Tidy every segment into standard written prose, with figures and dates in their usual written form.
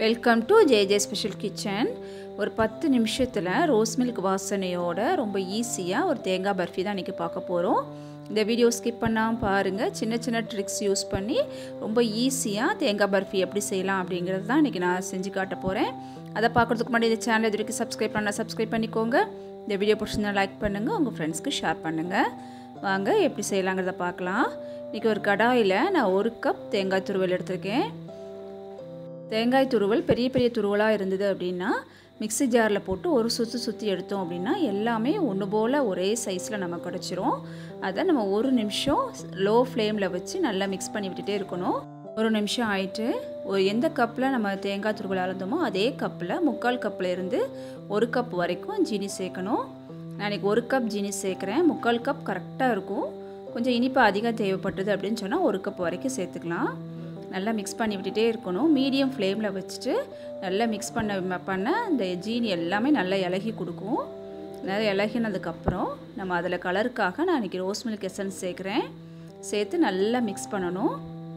Welcome to J special kitchen. ஒரு 10 நிமிஷத்தில் rose milk வாசனையோட ரொம்ப ஈஸியாக ஒரு தேங்காய் பர்ஃபி தான் இன்றைக்கி பார்க்க போகிறோம். இந்த வீடியோ ஸ்கிப் பண்ணாமல் பாருங்கள். சின்ன சின்ன ட்ரிக்ஸ் யூஸ் பண்ணி ரொம்ப ஈஸியாக தேங்காய் பர்ஃபி எப்படி செய்யலாம் அப்படிங்கிறது தான் இன்றைக்கி நான் செஞ்சு காட்ட போகிறேன். அதை பார்க்குறதுக்கு முன்னாடி இந்த சேனல் இது வரைக்கும் சப்ஸ்கிரைப் பண்ணிக்கோங்க. இந்த வீடியோ பிடிச்சிருந்தா லைக் பண்ணுங்கள், உங்கள் ஃப்ரெண்ட்ஸ்க்கு ஷேர் பண்ணுங்கள். வாங்க எப்படி செய்யலாங்கிறத பார்க்கலாம். இன்றைக்கி ஒரு கடாயில் நான் 1 கப் தேங்காய் துருவல் எடுத்திருக்கேன். தேங்காய் துருவல் பெரிய பெரிய துருவலாக இருந்தது அப்படின்னா மிக்ஸி ஜாரில் போட்டு ஒரு சுற்றி எடுத்தோம் அப்படின்னா எல்லாமே ஒன்று போல் ஒரே சைஸில் நமக்கு கிடச்சிரும். அதை நம்ம 1 நிமிஷம் லோ ஃப்ளேமில் வச்சு நல்லா மிக்ஸ் பண்ணி விட்டுட்டே இருக்கணும். 1 நிமிஷம் ஆயிட்டு எந்த கப்பில் நம்ம தேங்காய் துருவல் அளந்தோமோ அதே கப்பில் 3/4 கப்பில் இருந்து 1 கப் வரைக்கும் ஜீனி சேர்க்கணும். நான் இன்றைக்கி 1 கப் ஜீனி சேர்க்குறேன். 3/4 கப் கரெக்டாக இருக்கும். கொஞ்சம் இனிப்பு அதிகம் தேவைப்பட்டது அப்படின்னு சொன்னால் 1 கப் வரைக்கும் சேர்த்துக்கலாம். நல்லா மிக்ஸ் பண்ணி விட்டுட்டே இருக்கணும். மீடியம் ஃப்ளேமில் வச்சுட்டு நல்லா மிக்ஸ் பண்ண இந்த ஜீனி எல்லாமே நல்லா இலகி கொடுக்கும். நல்லா இலகினதுக்கப்புறம் நம்ம அதில் கலருக்காக நான் இன்றைக்கி ரோஸ் மில்க் எசன்ஸ் சேர்க்குறேன். சேர்த்து நல்லா மிக்ஸ் பண்ணணும்.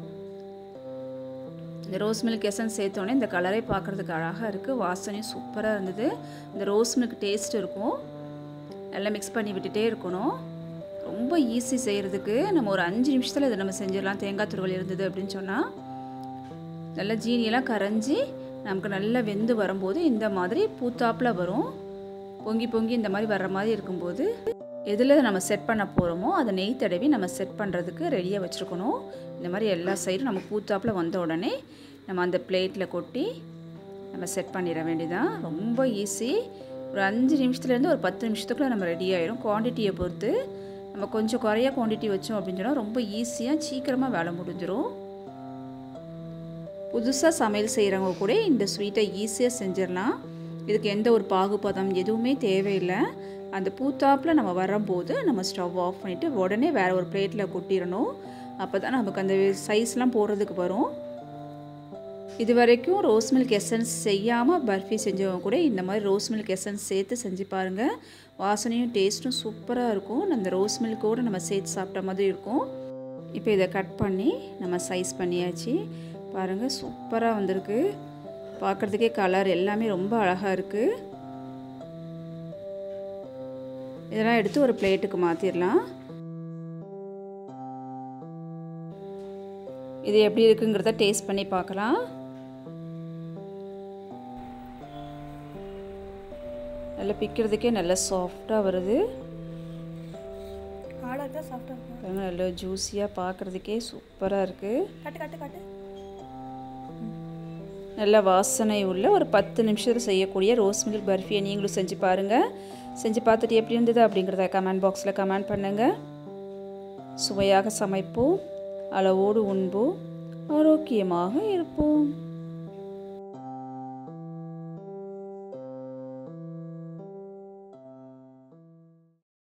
இந்த ரோஸ் மில்க் எசன்ஸ் சேர்த்தோன்னே இந்த கலரை பார்க்குறதுக்கு அழகாக இருக்குது. வாசனையும் சூப்பராக இருந்தது. இந்த ரோஸ் மில்க் டேஸ்ட் இருக்கும். நல்லா மிக்ஸ் பண்ணி விட்டுட்டே இருக்கணும். ரொம்ப ஈஸி செய்கிறதுக்கு. நம்ம ஒரு 5 நிமிஷத்தில் இதை நம்ம செஞ்சிடலாம். தேங்காய் துருவல் இருந்தது அப்படின்னு சொன்னால் நல்லா ஜீனியெல்லாம் கரைஞ்சி நமக்கு நல்லா வெந்து வரும்போது இந்த மாதிரி பூத்தாப்பில் வரும். பொங்கி இந்த மாதிரி வர்ற மாதிரி இருக்கும்போது எதில் நம்ம செட் பண்ண போகிறோமோ அதை நெய் தடவி நம்ம செட் பண்ணுறதுக்கு ரெடியாக வச்சுருக்கணும். இந்த மாதிரி எல்லா சைடும் நம்ம பூத்தாப்பில் வந்த உடனே நம்ம அந்த பிளேட்டில் கொட்டி நம்ம செட் பண்ணிட வேண்டியதான். ரொம்ப ஈஸி. ஒரு 5 நிமிஷத்துலேருந்து ஒரு 10 நிமிஷத்துக்குள்ளே நம்ம ரெடி ஆகிடும். குவான்டிட்டியை பொறுத்து நம்ம கொஞ்சம் குறைய குவான்டிட்டி வச்சோம் அப்படின்னு சொன்னால் ரொம்ப ஈஸியாக சீக்கிரமாக வேலை முடிஞ்சிடும். புதுசாக சமையல் செய்கிறவங்க கூட இந்த ஸ்வீட்டை ஈஸியாக செஞ்சிடலாம். இதுக்கு எந்த ஒரு பாகுபதம் எதுவுமே தேவையில்லை. அந்த பூத்தாப்பில் நம்ம வரும்போது நம்ம ஸ்டவ் ஆஃப் பண்ணிவிட்டு உடனே வேறு ஒரு பிளேட்டில் கொட்டிடணும். அப்போ தான் நமக்கு அந்த சைஸ்லாம் போடுறதுக்கு வரும். இது வரைக்கும் ரோஸ் மில்க் எசன்ஸ் செய்யாமல் பர்ஃபி செஞ்சவங்க கூட இந்த மாதிரி ரோஸ் மில்க் எசன்ஸ் சேர்த்து செஞ்சு பாருங்கள். வாசனையும் டேஸ்ட்டும் சூப்பராக இருக்கும். அந்த ரோஸ் மில்கோடு நம்ம சேர்த்து சாப்பிட்ட மாதிரி இருக்கும். இப்போ இதை கட் பண்ணி நம்ம சைஸ் பண்ணியாச்சு. பாருங்கள், சூப்பராக வந்திருக்கு. பார்க்குறதுக்கே கலர் எல்லாமே ரொம்ப அழகாக இருக்குது. இதெல்லாம் எடுத்து ஒரு பிளேட்டுக்கு மாற்றிடலாம். இது எப்படி இருக்குங்கிறத டேஸ்ட் பண்ணி பார்க்கலாம். நல்லா பிக்கிறதுக்கே நல்லா சாஃப்டாக வருது. நல்லா ஜூஸியாக பார்க்குறதுக்கே சூப்பராக இருக்குது. நல்ல வாசனை உள்ள ஒரு 10 நிமிஷத்தில் செய்யக்கூடிய ரோஸ் மில்க் பர்ஃபியை நீங்களும் செஞ்சு பாருங்கள். செஞ்சு பார்த்துட்டு எப்படி இருந்தது அப்படிங்கிறத கமெண்ட் பாக்ஸில் கமெண்ட் பண்ணுங்கள். சுவையாக சமைப்போம், அளவோடு உண்போம், ஆரோக்கியமாக இருப்போம்.